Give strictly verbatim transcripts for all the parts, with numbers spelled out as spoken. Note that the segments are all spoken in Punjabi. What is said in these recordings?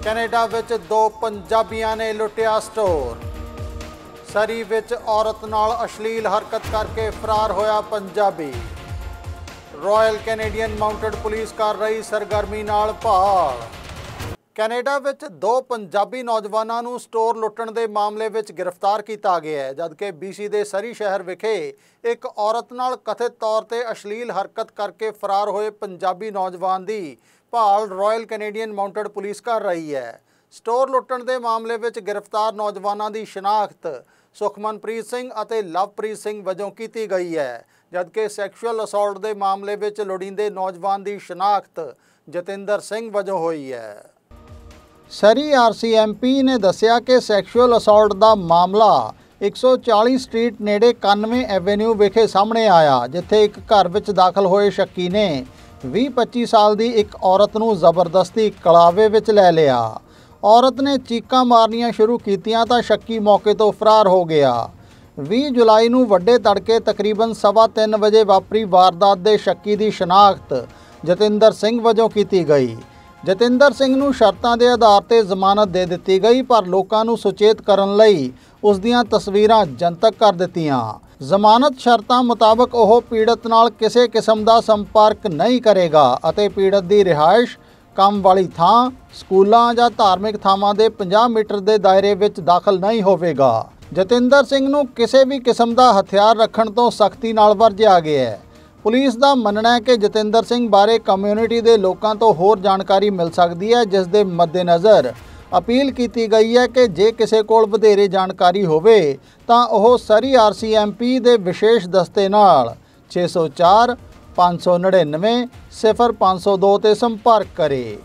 ਕੈਨੇਡਾ ਵਿੱਚ ਦੋ ਪੰਜਾਬੀਆਂ ਨੇ ਲੁੱਟਿਆ ਸਟੋਰ। ਸਰੀ ਵਿੱਚ ਔਰਤ ਨਾਲ ਅਸ਼ਲੀਲ ਹਰਕਤ ਕਰਕੇ ਫਰਾਰ ਹੋਇਆ Punjabi. Royal Canadian mounted police ਕਰ ਰਹੀ ਸਰਗਰਮੀ ਨਾਲ ਭਾਲ। ਕੈਨੇਡਾ ਵਿੱਚ ਦੋ ਪੰਜਾਬੀ ਨੌਜਵਾਨਾਂ ਨੂੰ ਸਟੋਰ ਲੁੱਟਣ ਦੇ ਮਾਮਲੇ ਵਿੱਚ ਗ੍ਰਿਫਤਾਰ ਕੀਤਾ ਗਿਆ ਹੈ, ਜਦਕਿ ਬੀਸੀ ਦੇ ਸਰੀ ਸ਼ਹਿਰ ਵਿਖੇ ਇੱਕ ਔਰਤ ਨਾਲ ਕਥਿਤ ਤੌਰ ਤੇ ਅਸ਼ਲੀਲ ਹਰਕਤ ਕਰਕੇ ਫਰਾਰ ਹੋਏ ਪੰਜਾਬੀ ਨੌਜਵਾਨ ਦੀ ਭਾਲ ਰਾਇਲ ਕੈਨੇਡੀਅਨ ਮਾਊਂਟਡ ਪੁਲਿਸ ਕਰ ਰਹੀ ਹੈ। ਸਟੋਰ ਲੁੱਟਣ ਦੇ ਮਾਮਲੇ ਵਿੱਚ ਗ੍ਰਿਫਤਾਰ ਨੌਜਵਾਨਾਂ ਦੀ ਸ਼ਨਾਖਤ ਸੁਖਮਨਪ੍ਰੀਤ ਸਿੰਘ ਅਤੇ ਲਵਪ੍ਰੀਤ ਸਿੰਘ ਵਜੋਂ ਕੀਤੀ ਗਈ ਹੈ, ਜਦਕਿ ਸੈਕਸ਼ੂਅਲ ਅਸੌਲਟ ਦੇ ਮਾਮਲੇ ਵਿੱਚ ਲੋੜੀਂਦੇ ਨੌਜਵਾਨ ਦੀ ਸ਼ਨਾਖਤ ਜਤਿੰਦਰ ਸਿੰਘ ਵਜੋਂ ਹੋਈ ਹੈ। ਸਰੀ ਆਰ ਸੀ ਐਮ ਪੀ ਨੇ ਦੱਸਿਆ ਕਿ ਸੈਕਸ਼ੂਅਲ ਅਸੌਲਟ ਦਾ ਮਾਮਲਾ ਇੱਕ ਸੌ ਚਾਲੀ ਸਟਰੀਟ ਨੇੜੇ ਇਕਾਨਵੇਂ ਐਵੇਨਿਊ ਵਿਖੇ ਸਾਹਮਣੇ ਆਇਆ, ਜਿੱਥੇ ਇੱਕ ਘਰ ਵਿੱਚ ਦਾਖਲ ਹੋਏ ਸ਼ੱਕੀ ਨੇ ਵੀਹ ਪੱਚੀ ਸਾਲ ਦੀ ਇੱਕ ਔਰਤ ਨੂੰ ਜ਼ਬਰਦਸਤੀ ਕਲਾਵੇ ਵਿੱਚ ਲੈ ਲਿਆ। ਔਰਤ ਨੇ ਚੀਕਾਂ ਮਾਰਨੀਆਂ ਸ਼ੁਰੂ ਕੀਤੀਆਂ ਤਾਂ ਸ਼ੱਕੀ ਮੌਕੇ ਤੋਂ ਫਰਾਰ ਹੋ ਗਿਆ। ਵੀਹ ਜੁਲਾਈ ਨੂੰ ਵੱਡੇ ਤੜਕੇ ਤਕਰੀਬਨ ਸਵਾ ਤਿੰਨ ਵਜੇ ਵਾਪਰੀ ਵਾਰਦਾਤ ਦੇ ਸ਼ੱਕੀ ਦੀ ਸ਼ਨਾਖਤ ਜਤਿੰਦਰ ਸਿੰਘ ਵਜੋਂ ਕੀਤੀ ਗਈ। ਜਤਿੰਦਰ ਸਿੰਘ ਨੂੰ ਸ਼ਰਤਾਂ ਦੇ ਆਧਾਰ ਤੇ ਜ਼ਮਾਨਤ ਦੇ ਦਿੱਤੀ ਗਈ, ਪਰ ਲੋਕਾਂ ਨੂੰ ਸੁਚੇਤ ਕਰਨ ਲਈ ਉਸ ਦੀਆਂ ਤਸਵੀਰਾਂ ਜਨਤਕ ਕਰ ਦਿੱਤੀਆਂ। ਜ਼ਮਾਨਤ ਸ਼ਰਤਾਂ ਮੁਤਾਬਕ ਉਹ ਪੀੜਤ ਨਾਲ ਕਿਸੇ ਕਿਸਮ ਦਾ ਸੰਪਰਕ ਨਹੀਂ ਕਰੇਗਾ ਅਤੇ ਪੀੜਤ ਦੀ ਰਿਹਾਇਸ਼, ਕੰਮ ਵਾਲੀ ਥਾਂ, ਸਕੂਲਾਂ ਜਾਂ ਧਾਰਮਿਕ ਥਾਵਾਂ ਦੇ ਪੰਜਾਹ ਮੀਟਰ ਦੇ ਦਾਇਰੇ ਵਿੱਚ ਦਾਖਲ ਨਹੀਂ ਹੋਵੇਗਾ। ਜਤਿੰਦਰ ਸਿੰਘ ਨੂੰ ਕਿਸੇ ਵੀ ਕਿਸਮ ਦਾ ਹਥਿਆਰ ਰੱਖਣ ਤੋਂ ਸਖਤੀ ਨਾਲ ਵਰਜਿਆ ਗਿਆ ਹੈ। ਪੁਲਿਸ ਦਾ ਮੰਨਣਾ ਹੈ ਕਿ ਜਤਿੰਦਰ ਸਿੰਘ ਬਾਰੇ ਕਮਿਊਨਿਟੀ ਦੇ ਲੋਕਾਂ ਤੋਂ ਹੋਰ ਜਾਣਕਾਰੀ ਮਿਲ ਸਕਦੀ ਹੈ, ਜਿਸ ਦੇ ਮੱਦੇਨਜ਼ਰ ਅਪੀਲ ਕੀਤੀ ਗਈ ਹੈ ਕਿ ਜੇ ਕਿਸੇ ਕੋਲ ਵਧੇਰੇ ਜਾਣਕਾਰੀ ਹੋਵੇ ਤਾਂ ਉਹ ਸਰੀ ਆਰ ਸੀ ਐਮ ਪੀ ਦੇ ਵਿਸ਼ੇਸ਼ ਦਸਤੇ ਨਾਲ ਛੇ ਸੌ ਚਾਰ ਪੰਜ ਸੌ ਨੜਿਨਵੇਂ ਸਿਫਰ ਪੰਜ ਸੌ ਦੋ ਤੇ ਸੰਪਰਕ ਕਰੇ।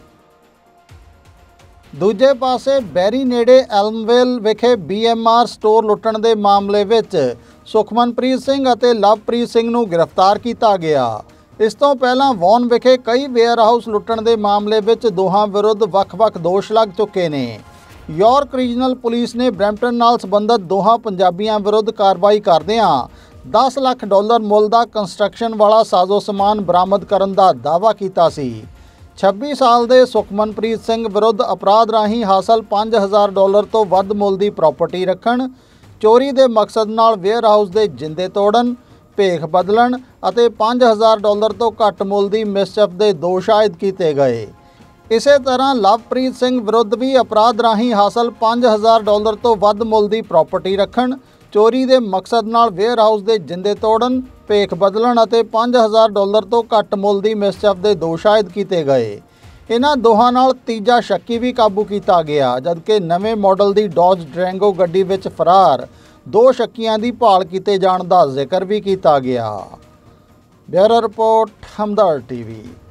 ਦੂਜੇ ਪਾਸੇ ਬੈਰੀ ਨੇੜੇ ਐਲਮਵੇਲ ਵਿਖੇ ਬੀ ਐਮ ਆਰ ਸਟੋਰ ਲੁੱਟਣ ਦੇ ਮਾਮਲੇ ਵਿੱਚ ਸੁਖਮਨਪ੍ਰੀਤ ਸਿੰਘ ਅਤੇ ਲਵਪ੍ਰੀਤ ਸਿੰਘ ਨੂੰ ਗ੍ਰਿਫਤਾਰ ਕੀਤਾ ਗਿਆ। ਇਸ ਤੋਂ ਪਹਿਲਾਂ ਵੌਨ ਵਿਖੇ ਕਈ ਵੇਅਰ ਹਾਊਸ ਲੁੱਟਣ ਦੇ ਮਾਮਲੇ ਵਿੱਚ ਦੋਹਾਂ ਵਿਰੁੱਧ ਵੱਖ-ਵੱਖ ਦੋਸ਼ ਲੱਗ ਚੁੱਕੇ ਨੇ। ਯਾਰਕ ਰੀਜਨਲ ਪੁਲਿਸ ਨੇ ਬਰੈਂਪਟਨ ਨਾਲ ਸੰਬੰਧਿਤ ਦੋਹਾਂ ਪੰਜਾਬੀਆਂ ਵਿਰੁੱਧ ਕਾਰਵਾਈ ਕਰਦਿਆਂ ਦਸ ਲੱਖ ਡਾਲਰ ਮੁੱਲ ਦਾ ਕੰਸਟਰਕਸ਼ਨ ਵਾਲਾ ਸਾਜ਼ੋ ਸਮਾਨ ਬਰਾਮਦ ਕਰਨ ਦਾ ਦਾਅਵਾ ਕੀਤਾ ਸੀ। ਛੱਬੀ ਸਾਲ ਦੇ ਸੁਖਮਨਪ੍ਰੀਤ ਸਿੰਘ ਵਿਰੁੱਧ ਅਪਰਾਧ ਰਾਹੀਂ ਹਾਸਲ ਪੰਜ ਹਜ਼ਾਰ ਡਾਲਰ ਤੋਂ ਵੱਧ ਮੁੱਲ ਦੀ ਪ੍ਰਾਪਰਟੀ ਰੱਖਣ, ਚੋਰੀ ਦੇ ਮਕਸਦ ਨਾਲ ਵੇਅਰ ਹਾਊਸ ਦੇ ਜਿੰਦੇ ਤੋੜਨ, ਭੇਖ ਬਦਲਣ ਅਤੇ ਪੰਜ ਹਜ਼ਾਰ ਡਾਲਰ ਤੋਂ ਘੱਟ ਮੁੱਲ ਦੀ ਮਿਸਚਫ ਦੇ ਦੋਸ਼ ਆਇਦ ਕੀਤੇ ਗਏ। ਇਸੇ ਤਰ੍ਹਾਂ ਲਵਪ੍ਰੀਤ ਸਿੰਘ ਵਿਰੁੱਧ ਵੀ ਅਪਰਾਧ ਰਾਹੀਂ ਹਾਸਲ ਪੰਜ ਹਜ਼ਾਰ ਡਾਲਰ ਤੋਂ ਵੱਧ ਮੁੱਲ ਦੀ ਪ੍ਰਾਪਰਟੀ ਰੱਖਣ, ਚੋਰੀ ਦੇ ਮਕਸਦ ਨਾਲ ਵੇਅਰ ਹਾਊਸ ਦੇ ਜਿੰਦੇ ਤੋੜਨ, ਭੇਖ ਬਦਲਣ ਅਤੇ ਪੰਜ ਹਜ਼ਾਰ ਡਾਲਰ ਤੋਂ ਘੱਟ ਮੁੱਲ ਦੀ ਮਿਸਚਫ ਦੇ ਦੋਸ਼ ਆਇਦ ਕੀਤੇ ਗਏ। ਇਹਨਾਂ ਦੋਹਾਂ ਨਾਲ ਤੀਜਾ ਸ਼ੱਕੀ ਵੀ ਕਾਬੂ ਕੀਤਾ ਗਿਆ, ਜਦਕਿ ਨਵੇਂ ਮਾਡਲ ਦੀ ਡੌਜ ਡਰੈਂਗੋ ਗੱਡੀ ਵਿੱਚ ਫਰਾਰ ਦੋ ਸ਼ੱਕੀਆਂ ਦੀ ਭਾਲ ਕੀਤੇ ਜਾਣ ਦਾ ਜ਼ਿਕਰ ਵੀ ਕੀਤਾ ਗਿਆ। Bureau report Hamdard TV.